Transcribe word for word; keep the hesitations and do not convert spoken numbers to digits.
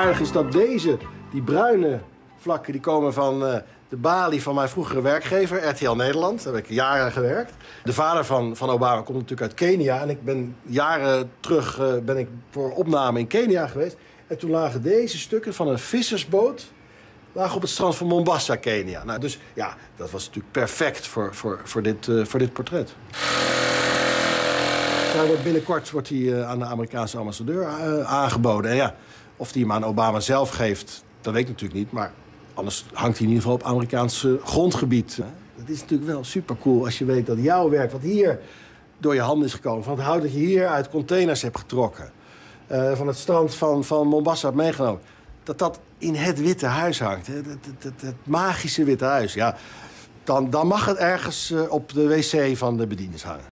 aardig is dat deze, die bruine vlakken, die komen van uh, de balie van mijn vroegere werkgever, R T L Nederland. Daar heb ik jaren gewerkt. De vader van, van Obama komt natuurlijk uit Kenia. En ik ben jaren terug uh, ben ik voor opname in Kenia geweest. En toen lagen deze stukken van een vissersboot lagen op het strand van Mombasa, Kenia. Nou, dus ja, dat was natuurlijk perfect voor, voor, voor, dit, uh, voor dit portret. Nou, wordt binnenkort wordt hij uh, aan de Amerikaanse ambassadeur uh, aangeboden. En ja, of hij hem aan Obama zelf geeft, dat weet ik natuurlijk niet. Maar anders hangt hij in ieder geval op Amerikaans uh, grondgebied. Het is natuurlijk wel super cool als je weet dat jouw werk, wat hier door je handen is gekomen, van het hout dat je hier uit containers hebt getrokken, uh, van het strand van, van Mombasa hebt meegenomen, dat dat in het Witte Huis hangt. Hè? Het, het, het, het magische Witte Huis. Ja, dan, dan mag het ergens uh, op de wc van de bedieners hangen.